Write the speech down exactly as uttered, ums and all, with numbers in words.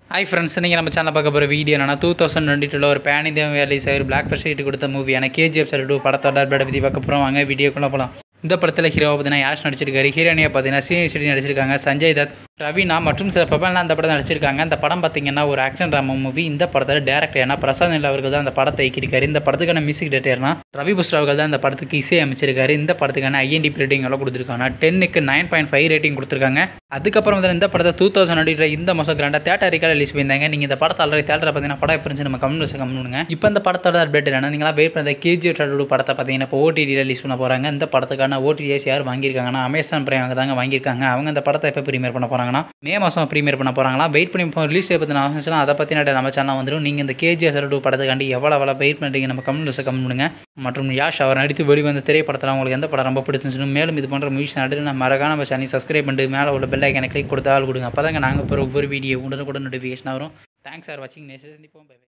Hi friends, நீங்கள் நம்ம channel பார்க்க போகிற வீடியோ என்னன்னா டூ தௌசண்ட் டுவெண்ட்டி டூவில் ஒரு பேன் இந்தியா ரிலீஸ் ஆகிற பிளாக் பஸ்ட் கொடுத்த மூவியான கேஜிஎஃப் சார் டூ படத்தோட அப்டேட் பற்றி பார்க்க போகிறோம். வாங்க வீடியோக்குள்ளே போகலாம். இந்த படத்தில் ஹீரோவை பார்த்தீங்கன்னா யாஷ் நடிச்சிருக்காரு. ஹீரோனியை பார்த்தீங்கன்னா ஸ்ரீநிதி ஷெட்டி நடிச்சிருக்காங்க. சஞ்சய் தத், ரவீனா மற்றும் சில பிரபலம் அந்த படம் நடிச்சிருக்காங்க. இந்த படம் பார்த்தீங்கன்னா ஒரு ஆக்ஷன் ட்ராமா மூவி. இந்த படத்தில் டேரக்டர் ஏன்னா பிரசாந்த் அவர்கள் தான் அந்த படத்தை இயக்கியிருக்காரு. இந்த படத்துக்கான மியூசிக் டேரக்டர்னா ரவி புஸ்டர் அவர்கள் தான் இந்த படத்துக்கு இசை அமைச்சிருக்காரு. இந்த படத்துக்கான ஐஎன்டி ரேட்டிங் எல்லாம் கொடுத்துருக்காங்க. டென்னுக்கு நைன் பாயிண்ட் ஃபைவ் ரேட்டிங் கொடுத்துருக்காங்க. அதுக்கப்புறம் வந்து இந்த படத்தை டூ தௌசண்ட் டுவெண்ட்டி இந்த மாதம் கிராண்டாக தேட்டரிக்காக ரிலீஸ் பண்ணியிருந்தாங்க. நீங்கள் இந்த படத்தை ஆல்ரெடி தேட்டரை பார்த்தீங்கன்னா படம் எப்படி நம்ம கமெண்ட் கமெண்ட் பண்ணுங்க. இப்போ இந்த படத்தோட அப்டேட் என்ன நீங்களா வெயிட் பண்ண கேஜிஎஃப் டூ படத்தை பார்த்தீங்கன்னா இப்போ ஓடிடி ரிலீஸ் பண்ண போகிறாங்க. இந்த படத்துக்கான ஓடிடிஎஸ் யார் வாங்கியிருக்காங்கன்னா அமேசான் பிரைம் தாங்க வாங்கியிருக்காங்க. அவங்க இந்த படத்தை எப்போ ப்ரீமியர் பண்ண போகிறாங்கன்னா மே மாதம் ப்ரீமியர் பண்ண போகிறாங்களா. வெயிட் பண்ணி இப்போ ரிலீஸ் பற்றின ஆரம்பிச்சுன்னா அதை பற்றி நம்ம சேனல் வந்துடும். நீங்கள் இந்த கேஜிஎஃப் டூ படத்துக்காண்டி எவ்வளோ எவ்வளோ வெயிட் பண்ணுறீங்க நம்ம கமெண்ட் கமெண்ட் பண்ணுங்க. மற்றும் யாஷ் அவர் நடித்து வெளிவந்த திரைப்படத்தில் உங்களுக்கு எந்த படம் ரொம்ப பிடிச்சிருந்துச்சு மேலும் இது போன்ற மூவிஸ் நடிட்டு நம்ம மறக்காம நம்ம சேனல் சப்ஸ்கிரைப் பண்ணிட்டு மேலே உள்ள பெல் ஐக்கனை கிளிக் கொடுத்தால் கொடுங்க. அப்போ தாங்க நாங்கள் இப்போ ஒவ்வொரு வீடியோ உடனுக்குடன் நோட்டிஃபிகேஷன் வரும். தேங்க்ஸ் ஃபார் வாட்சிங். நெக்ஸ்ட் சந்திப்போம். பை.